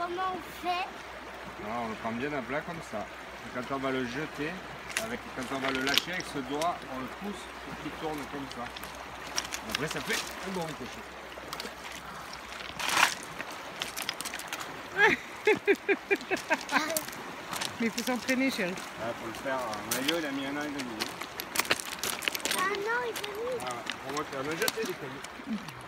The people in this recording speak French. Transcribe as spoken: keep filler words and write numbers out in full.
comment on fait? Alors, on le prend bien à plat comme ça. Et quand on va le jeter, avec, quand on va le lâcher avec ce doigt, on le pousse pour qu'il tourne comme ça. Après, ça fait un bon ricochet. Mais il faut s'entraîner, chérie. Il faut le faire. Maillot, il a mis un an et demi. Un an et demi. Ah, ouais. Pour moi, tu vas me jeter des cailloux.